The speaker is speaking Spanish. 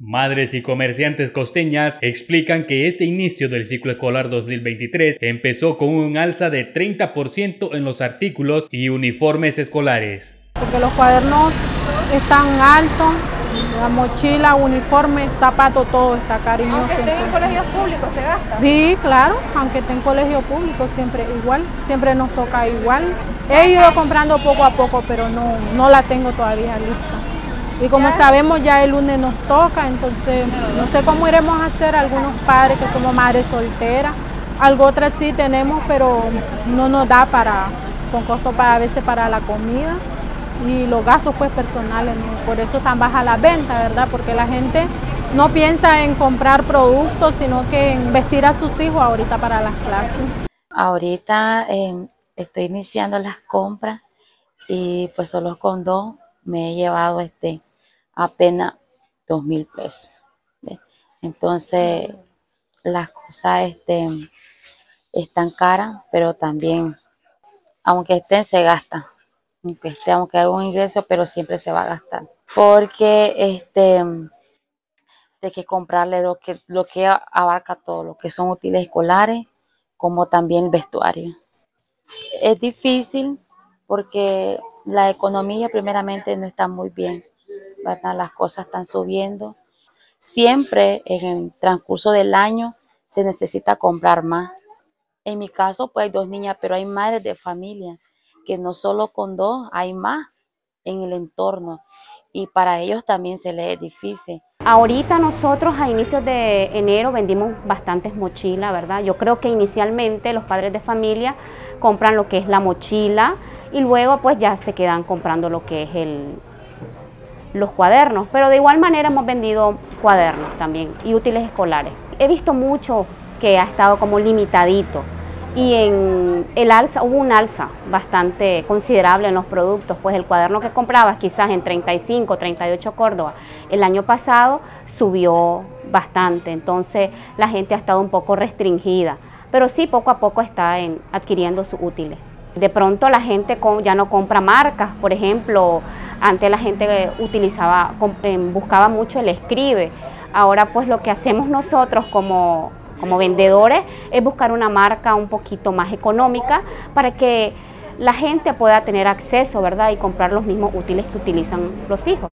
Madres y comerciantes costeñas explican que este inicio del ciclo escolar 2023 empezó con un alza de 30% en los artículos y uniformes escolares. Porque los cuadernos están altos, la mochila, uniforme, zapato, todo está cariñoso. Aunque estén en colegios públicos, ¿se gasta? Sí, claro, aunque esté en colegio público, siempre igual, siempre nos toca igual. He ido comprando poco a poco, pero no la tengo todavía lista. Y como sabemos, ya el lunes nos toca, entonces no sé cómo iremos a hacer algunos padres que somos madres solteras. Algo otras sí tenemos, pero no nos da con costo a veces para la comida y los gastos pues personales, ¿no? Por eso tan baja la venta, ¿verdad? Porque la gente no piensa en comprar productos, sino que en vestir a sus hijos ahorita para las clases. Ahorita estoy iniciando las compras y pues solo con 2 me he llevado apenas 2.000 pesos. ¿Ve? Entonces las cosas están caras, pero también, aunque estén, se gastan. Aunque haya un ingreso, pero siempre se va a gastar. Porque hay que comprarle lo que abarca todo, lo que son útiles escolares, como también el vestuario. Es difícil porque la economía primeramente no está muy bien, ¿verdad? Las cosas están subiendo. Siempre en el transcurso del año se necesita comprar más. En mi caso, pues hay 2 niñas, pero hay madres de familia que no solo con 2, hay más en el entorno y para ellos también se les es difícil. Ahorita nosotros a inicios de enero vendimos bastantes mochilas, ¿verdad? Yo creo que inicialmente los padres de familia compran lo que es la mochila y luego pues ya se quedan comprando lo que es los cuadernos, pero de igual manera hemos vendido cuadernos también y útiles escolares. He visto mucho que ha estado como limitadito y en el alza, hubo un alza bastante considerable en los productos, pues el cuaderno que comprabas quizás en 35, 38 Córdoba, el año pasado subió bastante, entonces la gente ha estado un poco restringida, pero sí poco a poco está adquiriendo sus útiles. De pronto la gente ya no compra marcas, por ejemplo, antes la gente buscaba mucho el escribe, ahora pues lo que hacemos nosotros como vendedores es buscar una marca un poquito más económica para que la gente pueda tener acceso, ¿verdad? Y comprar los mismos útiles que utilizan los hijos.